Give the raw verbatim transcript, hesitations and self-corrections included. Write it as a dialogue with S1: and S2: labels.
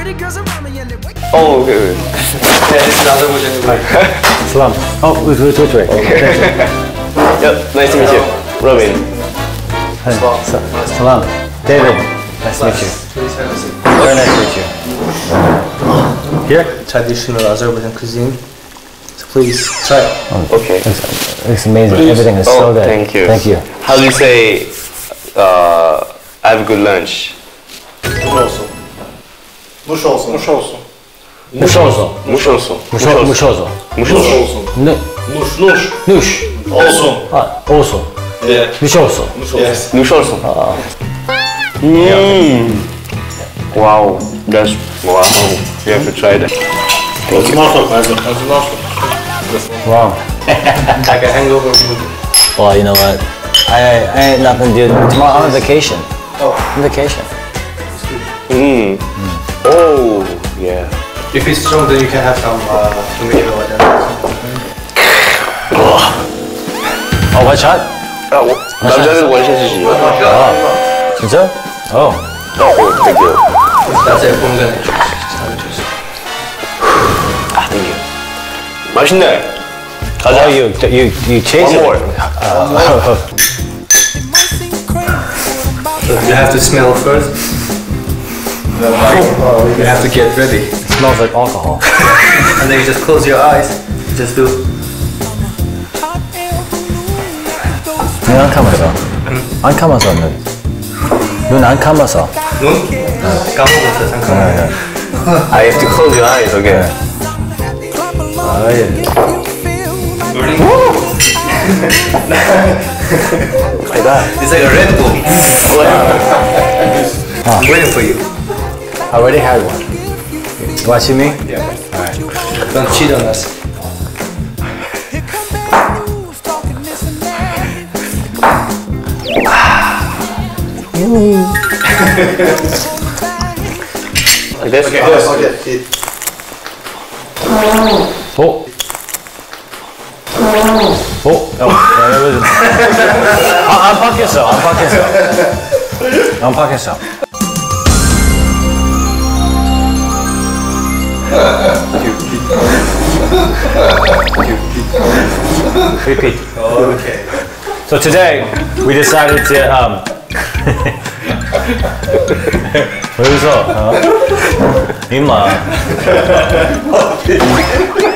S1: Oh, okay. okay. Yeah, this is Azerbaijan.
S2: Salam. Oh, which, which, which way? Okay.
S1: Yep, nice to meet you. Robin.
S2: Hi. Sa Salam. David. Nice to meet you. Very nice to meet you. Here?
S3: Traditional Azerbaijan cuisine. So please try it.
S2: Oh,
S1: Okay.
S2: It's, it's amazing.
S1: Please.
S2: Everything is
S1: Oh,
S2: so good.
S1: thank you.
S2: Thank you.
S1: How do you say, uh, have a good lunch?
S4: Muş olsun. Muş olsun.
S2: Muş olsun.
S1: Muş olsun.
S2: Muş olsun. Muş olsun.
S1: Muş
S4: Muş
S1: olsun.
S4: olsun.
S2: Ne?
S4: Muş, nuş.
S2: Nuş.
S4: Olsun.
S2: Ha, olsun.
S4: Yeah.
S2: Nuş olsun.
S4: Muş olsun. Yes.
S1: Muş olsun. Mm. Wow, that's wow. You have to try that.
S4: Acılar sok, acılar sok.
S2: Wow.
S3: Like a hangover food.
S2: Well, you know what? I, I ain't nothing to do. Tomorrow I'm on vacation.
S3: Oh.
S2: On vacation.
S1: Mm. Oh, yeah.
S3: If it's strong, then you can have some uh, tomato and then.
S2: Oh, one shot?
S1: 아, 워- 남자는 원샷이지.
S2: 아, 진짜? Oh.
S1: 어, 땡큐.
S3: That's it. 공간에.
S1: 아, 땡큐. 맛있네. 가자.
S2: Oh, you, you, you chase
S1: One
S2: it.
S1: more.
S3: So you have to smell first. You have to get ready.
S2: It smells like alcohol.
S3: And then you just close your eyes. Just do.
S2: 눈 안 감았어. 안 감았어, 눈. 눈 안 감았어.
S3: 눈? 까먹었어, 잠깐만.
S1: I have to close your eyes, okay?
S2: 아, 예.
S1: Like that.
S3: It's like a Red Bull. I'm waiting for you.
S2: I already had one. You watching me?
S3: Yeah. Alright. Don't cheat on us.
S1: Like this?
S4: Okay, yes, okay. Eat.
S2: 어? 어? 어? 야, 여기 좀. 아, 안 바뀌었어. 안 바뀌었어. 안 바뀌었어. Repeat.
S3: Okay.
S2: So today we decided to um. 왜 웃어? 어? 임마.